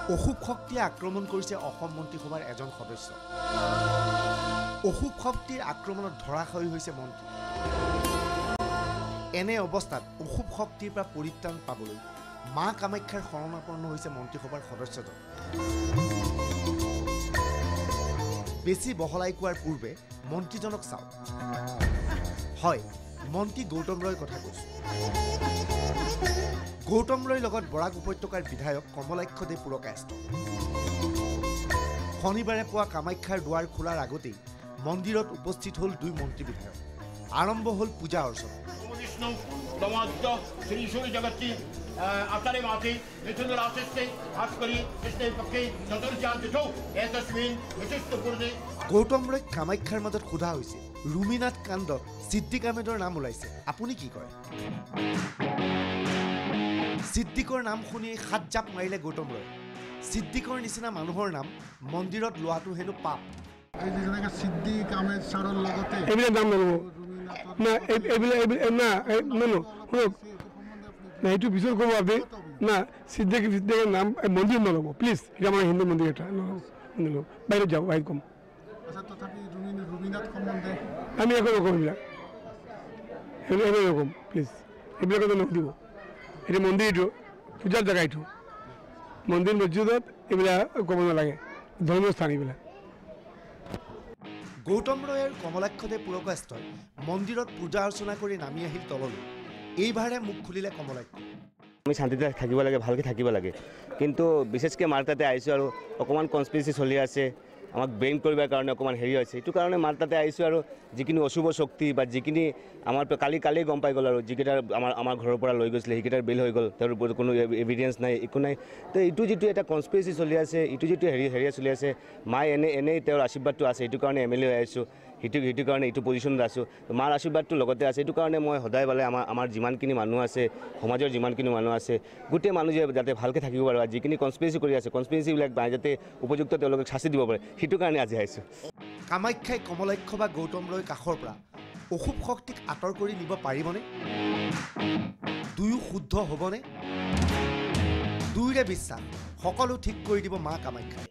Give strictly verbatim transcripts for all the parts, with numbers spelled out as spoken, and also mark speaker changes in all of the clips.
Speaker 1: অশুভ শক্তিয়ে আক্ৰমণ কৰিছে অসম মন্ত্ৰীসভাৰ এজন সদস্য। অশুভ শক্তিৰ আক্ৰমণত ধৰাশায়ী হৈছে মন্ত্ৰী। এনে অৱস্থাত অশুভ শক্তিৰ পৰা পৰিত্ৰাণ পাবলৈ মা কামাখ্যাৰ শৰণাপন্ন হৈছে মন্ত্ৰীসভাৰ সদস্যজন। বেছি বহলাই কোৱাৰ পূৰ্বে মন্ত্ৰীজনক চাওক। হয়, মন্ত্ৰী গৌতম ৰয়ৰ কথা কৈছো। গৌতম ৰয়ৰ লগত বৰাক উপত্যকাৰ বিধায়ক কমলাক্ষ দে পুৰকায়স্থ। শনিবাৰে পুৱা কামাখ্যাৰ দুৱাৰ খোলাৰ আগতেই মন্দিৰত উপস্থিত হ'ল দুই মন্ত্ৰী বিধায়ক। আৰম্ভ হ'ল পূজা অৰ্চনা। গৌতম ৰয়ক কামাখ্যাৰ মাজত সোধা হৈছে, ৰুমিনাথ কাণ্ডত সিদ্দিক আহমেদৰ নাম ওলাইছে, আপুনি কি কয়? সিদ্দিকৰ নাম শুনি সাত জাপ মাৰিলে গৌতম ৰয়। সিদ্দিকৰ নিচিনা মানুহৰ নাম মন্দিৰত লোৱাটো হেনো পাপ।
Speaker 2: সিদ্দিক আহমেদ ছাৰৰ লগতে
Speaker 3: এইবিলাক নাম নল'ব না, এইবিলাক না শুনক না, এইটো পিছত ক'ব আপুনি না। সিদ্দিক সিদ্দিকৰ নাম মন্দিৰ নল'ব প্লিজ। এটা আমাৰ হিন্দু মন্দিৰ এটা নল'ব, বাহিৰত যাওঁ, বাহিৰত ক'ম। আমি একো নকওঁ, এইবিলাক একো নক'ম প্লিজ। এইবিলাকতো নক'ব। এইটো মন্দিৰ, এইটো পূজাৰ জেগা, এইটো মন্দিৰ মছজিদত এইবিলাক ক'ব নালাগে, ধৰ্মীয় স্থান এইবিলাক।
Speaker 1: গৌতম ৰয় আৰু কমলাক্ষ দে পুৰকায়স্থই মন্দিৰত পূজা অৰ্চনা কৰি নামি আহিল তললৈ। এইবাৰে মুখ খুলিলে কমলাক্ষ।
Speaker 4: আমি শান্তিতে থাকিব লাগে, ভালকৈ থাকিব লাগে, কিন্তু বিশেষকৈ মাৰ তাতে আহিছোঁ আৰু অকণমান কনস্পিৰেচি চলি আছে, আমাক ব্ৰেইন কৰিবৰ কাৰণে অকণমান হেৰি হৈছে। এইটো কাৰণে মাৰ তাতে আহিছোঁ আৰু যিখিনি অশুভ শক্তি বা যিখিনি আমাৰ কালি কালি গম পাই গ'ল আৰু যিকেইটা আমাৰ আমাৰ ঘৰৰ পৰা লৈ গৈছিলে সেইকেইটাৰ বিল হৈ গ'ল, তেওঁৰ ওপৰত কোনো এভিডেঞ্চ নাই, একো নাই। তো এইটো যিটো এটা কনস্পিৰেচি চলি আছে, এইটো যিটো হেৰি হেৰিয়া চলি আছে, মাই এনে এনেই তেওঁৰ আশীৰ্বাদটো আছে, এইটো কাৰণে এম এল এ হৈ আহিছোঁ, সেইটো সেইটো কাৰণে এইটো পজিশ্যনত আছোঁ। মাৰ আশীৰ্বাদটো লগতে আছে, এইটো কাৰণে মই সদায় পালে আমাৰ আমাৰ যিমানখিনি মানুহ আছে, সমাজৰ যিমানখিনি মানুহ আছে, গোটেই মানুহ যে যাতে ভালকৈ থাকিব পাৰে, আৰু যিখিনি কনস্পিৰেচি কৰি আছে কনস্পিৰেচিবিলাক যাতে উপযুক্ত তেওঁলোকক শাস্তি দিব পাৰে, সেইটো কাৰণে আজি আহিছোঁ।
Speaker 1: কামাখ্যাই কমলাক্ষ বা গৌতম ৰয় কাষৰ পৰা অশুভ শক্তিক আঁতৰ কৰি নিব পাৰিবনে? দুয়ো শুদ্ধ হ'বনে? দুয়োৰে বিশ্বাস সকলো ঠিক কৰি দিব মা কামাখ্যাই।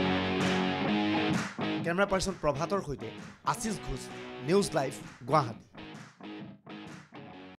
Speaker 1: কেমেৰা পাৰ্চন প্ৰভাতৰ সৈতে আশিষ ঘোষ, নিউজ লাইভ, গুৱাহাটী।